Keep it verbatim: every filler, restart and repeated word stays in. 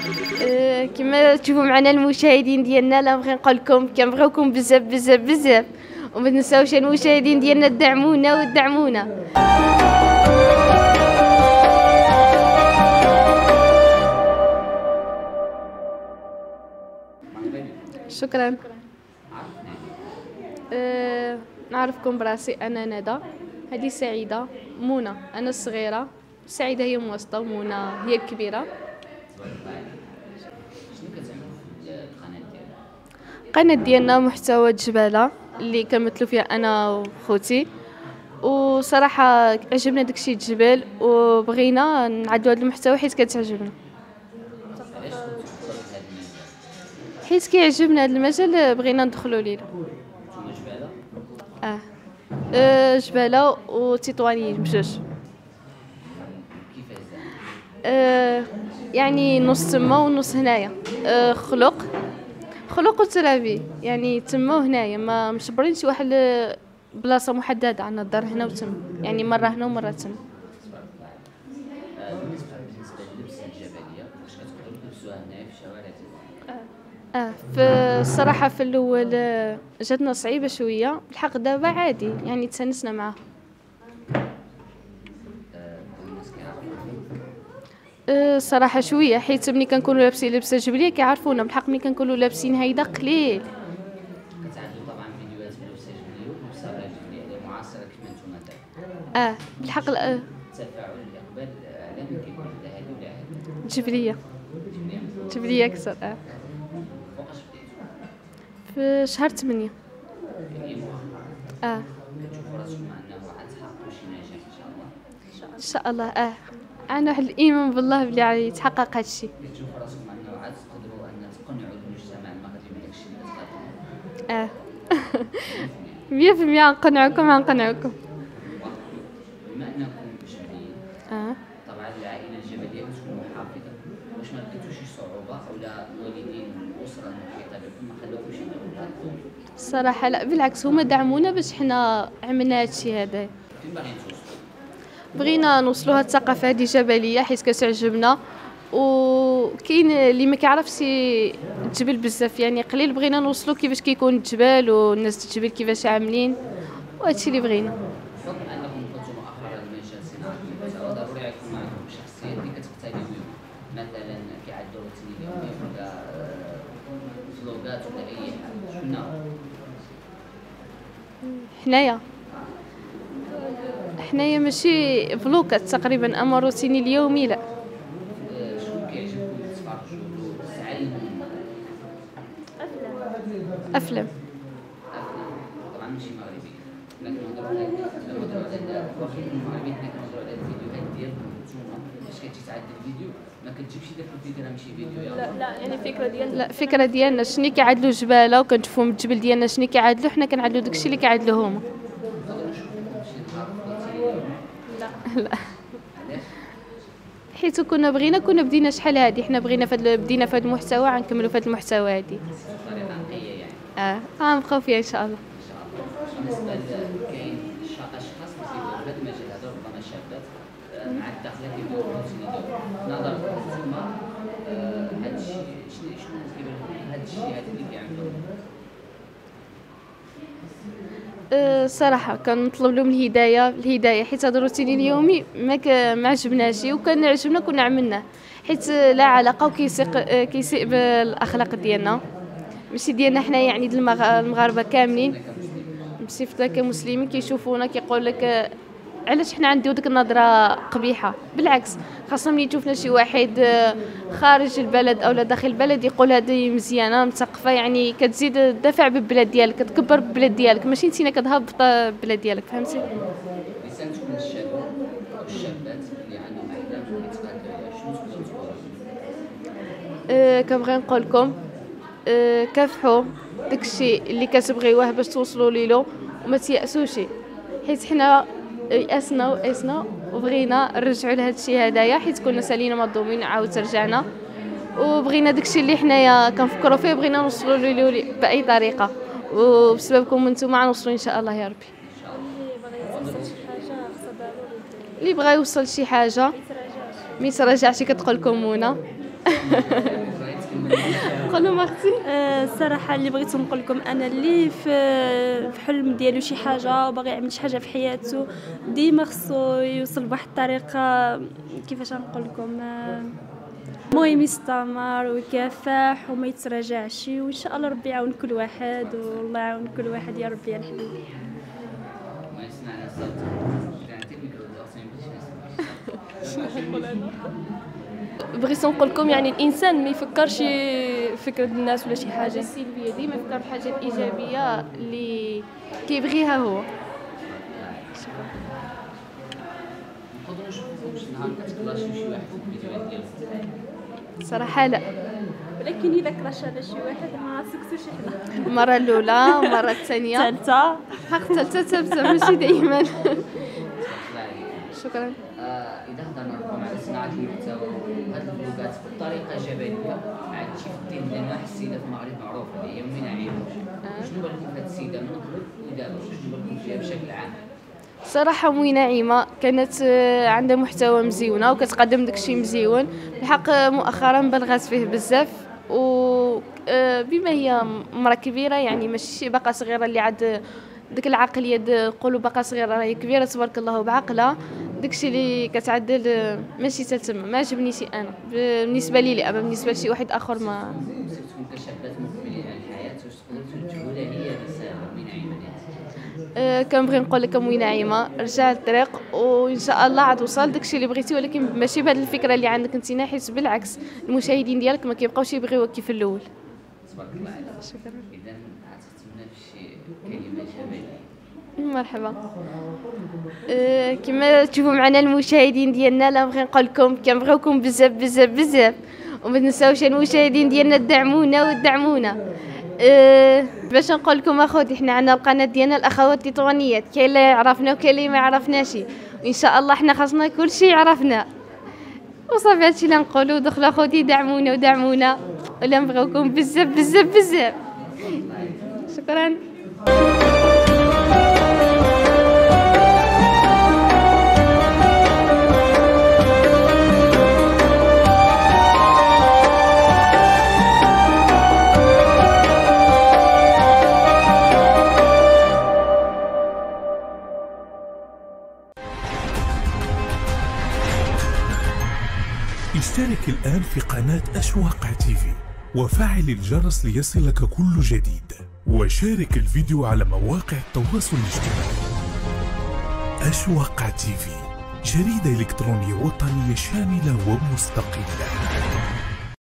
أه كما تشوفوا معنا المشاهدين ديالنا، لا نبغي نقول لكم كنبغيوكم بزاف بزاف بزاف، وما تنساوش المشاهدين ديالنا تدعمونا وتدعمونا. شكرا. أه نعرفكم براسي، انا ندى، هذه سعيده، منى انا الصغيره، سعيده هي الموسطه ومنى هي الكبيره. القناه ديالنا محتوى جباله اللي كنمثلوا فيها انا وخوتي، وصراحه عجبنا داكشي الجبال وبغينا نعدلوا هذا المحتوى حيت كتعجبنا، حيت كيعجبنا هذا المجال بغينا ندخلوا ليه. اه, آه جباله وتطوانيين بجوج. آه يعني نص تما ونص هنايا. آه خلق خلق وترابي، يعني تما وهنايا، ما مشبرين شي واحد بلاصه محدده، عندنا الدار هنا وتما، يعني مره هنا ومره تما. اه في الصراحه في الاول جاتنا صعيبه شويه، بالحق دابا عادي يعني تسنسنا معاها. أه صراحه شويه، حيت ملي كنكونوا لابسين لبسه جبليه كيعرفونا، بالحق ملي كنكونوا لابسين هيدا قليل. كتعدلوا طبعا فيديوهات بلبسه جبليه ولبسه غير جبليه يعني معاصره كيف ما نتوما دابا. اه بالحق أه. التفاعل الاقبال على من كيكون على هذه ولا هذه؟ جبليه جبليه اكثر. اه فوقاش بديتوا؟ في شهر ثمانية. اه كتشوفوا راسكم انه غتحققوا شي نجاح ان شاء الله؟ ان شاء الله. اه عندنا واحد الايمان بالله بلي غادي يتحقق هادشي. كتشوفوا راسكم انه عاد تقدروا ان تقنعوا المجتمع المغربي بداكشي اللي كتقدموا؟ اه مية في المية نقنعوكم غنقنعوكم. بما انكم جبليين، اه طبعا العائله الجبليه كتكون محافظه، واش ما لقيتوش شي صعوبه اولا الوالدين والاسره المحيطه بكم ما خلوكمش تدخلوا؟ الصراحه لا، بالعكس هما دعمونا باش حنا عملنا هادشي هذا. فين باغيين توصلوا؟ بغينا نوصلوا هاد الثقافه هذه جبليه حيت كتعجبنا، وكاين اللي ما كيعرفش الجبل بزاف، يعني قليل بغينا نوصلوا كيفاش كيكون الجبال والناس الجبل كيفاش عاملين، وهادشي اللي بغينا. بحكم انكم كنتم مؤخرا مجال صناعه المحتوى، ضروري يكون معكم شخصيات اللي كتقتديو بهم، مثلا كيعدوا روتين اليومي ولا فلوغات ولا اي حاجه. شكون حنايا حنايا ماشي فلوكات تقريبا، اما روتيني اليومي لا. شكون كيعجبكم تتفرجوا له تعلموا؟ افلام افلام طبعا ماشي مغربيه، لكن نهضروا على نهضروا على واخا المغربيين، حنا كنهضروا على الفيديوهات ديالكم نتوما، فاش كتجي تعدل فيديو ما كتجيبش داك الفكره ماشي فيديو يلاه. لا لا يعني فكره ديال لا فكره ديالنا شنو كيعدلوا جباله وكنشوفوا من الجبل ديالنا شنو كيعدلوا، حنا كنعدلوا داكشي اللي كيعدلوا هما. لا حيت كنا بغينا كنا بدينا شحال هادي، حنا بغينا فهاد بدينا في هاد المحتوى غنكملوا في هاد المحتوى هادي بطريقه نقيه يعني. اه غنبقاو فيها ان شاء الله. ان شاء الله. بالنسبه كاين اشخاص اللي كيديروا هذا المجال هذا، ربما شابات مع الداخله كيبغيو يديروا نظركم نتوما هذا الشيء شنو شنو كيبان لكم هذا الشيء هذا اللي كيعملوا؟ أه صراحه كنطلب لهم الهدايه الهدايه حيت هذا الروتين اليومي ما ك... ما عجبناش، وكان عجبنا كنا عملناه، حيت لا علاقه وكيسيق كيسيء بالاخلاق ديالنا، ماشي ديالنا حنا يعني ديال المغ... المغاربه كاملين بصفتنا كمسلمين، كيشوفونا كيقول لك علاش حنا عندو ديك النظره قبيحه. بالعكس خاصنا ملي يشوفنا شي واحد خارج البلد او داخل البلد يقول هذه مزيانه مثقفه، يعني كتزيد الدافع بالبلاد ديالك، كتكبر بالبلاد ديالك، ماشي نتينا كتهبط بالبلاد ديالك، فهمتي؟ رسالتكم للشباب والشابات اللي عندهم احلام وكيتقادوا شنو تقدروا تقولوا؟ أه كنبغي نقول لكم أه كافحوا داكشي اللي كتبغيوه باش توصلوا ليلو، وما تيأسوش، حيت حنا يأسنا ويأسنا وبغينا نرجعوا لهذا الشيء هدايا، حيت كنا سالينا مظلومين عاود رجعنا، وبغينا داكشي اللي حنايا كنفكروا فيه بغينا نوصلوا له باي طريقه، وبسببكم نتوما غنوصلوا ان شاء الله يا ربي. اللي بغى يوصل شي حاجه ما يتراجعش كتقول لكم منى، قولوا مارتي. الصراحه اللي بغيت نقول لكم انا اللي في حلم ديالو شي حاجه وباغي يعمل شي حاجه في حياته ديما خصو يوصل بواحد الطريقه كيفاش نقول لكم المهم يستمر ويكافح وما يتراجعش وان شاء الله ربي يعاون كل واحد والله يعاون كل واحد يا ربي يا الحبيب. ما يسمعنا الصوت كانت الميكرو بغيت نقول لكم يعني الانسان ما يفكرش فكره الناس ولا شي حاجه سلبيه، ديما يفكر في الحاجات الايجابيه اللي كيبغيها هو. نقدروا نشوفوا شي نهار كتكلاشيو شي واحد في الفيديوهات ديالكم؟ صراحه لا، ولكن اذا كلاش على شي واحد ما سكتوش حنا المره الاولى المره الثانيه الثالثه حق الثالثه ثابته ماشي دائما. شكرا. اذا هضرنا لكم على صناعه المحتوى هاد الفلوقات بطريقه جبليه عاد شي في الدين ديالنا واحد السيده في المغرب معروفه اللي هي أمينة عيمة. شنو بالكم في هاد السيده من قبل ودابا شنو بالكم فيها بشكل عام؟ صراحه أمينة عيمة كانت عندها محتوى مزيونه وكتقدم داكشي مزيون، الحق مؤخرا بلغات فيه بزاف و بما هي مرة كبيره يعني ماشي باقا صغيره اللي عاد ديك العقليه نقولوا باقا صغيره راهي كبيره تبارك الله بعقلها. داكشي اللي كتعدل ماشي تتم ما عجبنيش انا بالنسبه لي لا، بالنسبه لشي واحد اخر ما سيرتكم كشابات مكملين على الحياه واش تقدروا تقولوا هي رساله أمينة عيمة ديالها؟ أه كنبغي نقول لك أمينة عيمة رجع الطريق وان شاء الله عاد وصل داكشي اللي بغيتي، ولكن ماشي بهذه الفكره اللي عندك انت، حيت بالعكس المشاهدين ديالك ما كيبقاوش يبغيوك كيف الاول. تبارك الله عليك. شكرا. اذا غتختمنا بشي كلمه جماليه. مرحبا. أه كما تشوفوا معنا المشاهدين ديالنا لا نبغي نقول لكم كنبغيوكم بزاف بزاف بزاف وما تنساوش المشاهدين ديالنا دعمونا ودعمونا. أه باش نقول لكم اخوتي حنا عندنا القناه ديالنا الاخوات التطوانيات، كاين اللي يعرفنا وكاين اللي ما يعرفناش وان شاء الله حنا خاصنا كلشي يعرفنا وصافي هادشي اللي نقولوا. دخلوا اخوتي دعمونا ودعمونا ولا نبغيوكم بزاف بزاف بزاف. شكرا. اشترك الآن في قناة أشواق تيفي وفعل الجرس ليصلك كل جديد، وشارك الفيديو على مواقع التواصل الاجتماعي. أشواق تيفي، جريدة إلكترونية وطنية شاملة ومستقلة.